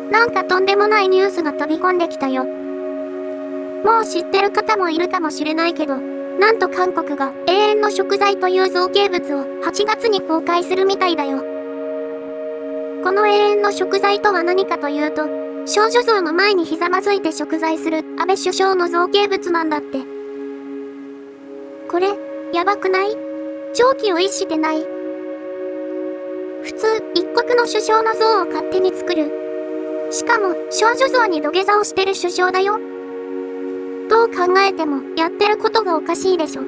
なんかとんでもないニュースが飛び込んできたよ。もう知ってる方もいるかもしれないけど、なんと韓国が永遠の食材という造形物を8月に公開するみたいだよ。この永遠の食材とは何かというと、少女像の前にひざまずいて食材する安倍首相の造形物なんだって。これ、やばくない？常軌を逸してない？普通、一国の首相の像を勝手に作る。しかも、少女像に土下座をしてる首相だよ。どう考えても、やってることがおかしいでしょ。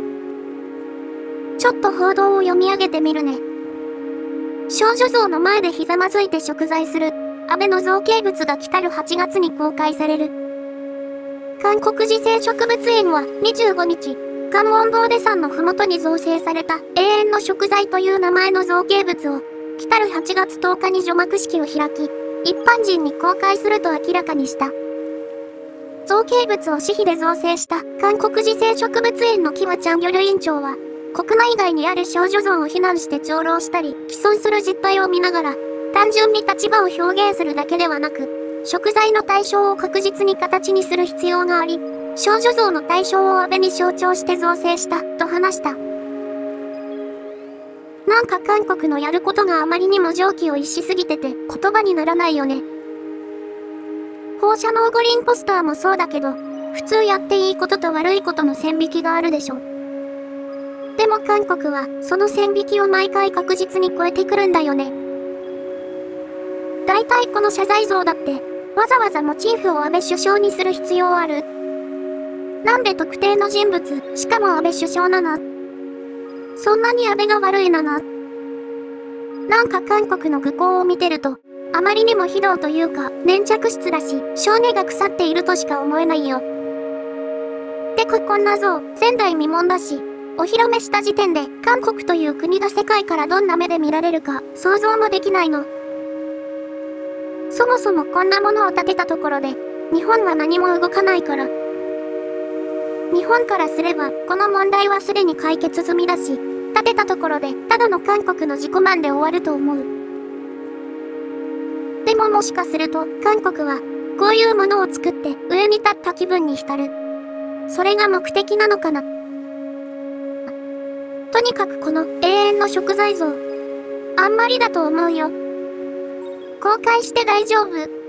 ちょっと報道を読み上げてみるね。少女像の前でひざまずいて食材する、安倍の造形物が来たる8月に公開される。韓国自生植物園は25日、カンウォン道デ山のふもとに造成された永遠の食材という名前の造形物を、来たる8月10日に除幕式を開き、一般人に公開すると明らかにした。造形物を私費で造成した韓国自生植物園のキム・チャンギョル院長は、国内外にある少女像を非難して長老したり、毀損する実態を見ながら、単純に立場を表現するだけではなく、食材の対象を確実に形にする必要があり、少女像の対象を安倍に象徴して造成した、と話した。なんか韓国のやることがあまりにも常軌を逸しすぎてて言葉にならないよね。放射能五輪ポスターもそうだけど、普通やっていいことと悪いことの線引きがあるでしょ。でも韓国はその線引きを毎回確実に超えてくるんだよね。だいたいこの謝罪像だって、わざわざモチーフを安倍首相にする必要ある？なんで特定の人物、しかも安倍首相なの？そんなに安倍が悪いなの？なんか韓国の愚行を見てると、あまりにも非道というか、粘着質だし、性根が腐っているとしか思えないよ。てかこんな像、前代未聞だし、お披露目した時点で、韓国という国が世界からどんな目で見られるか、想像もできないの。そもそもこんなものを建てたところで、日本は何も動かないから。日本からすれば、この問題はすでに解決済みだし、建てたところで、ただの韓国の自己満で終わると思う。でももしかすると、韓国は、こういうものを作って上に立った気分に浸る。それが目的なのかな。とにかくこの永遠の食材像、あんまりだと思うよ。公開して大丈夫。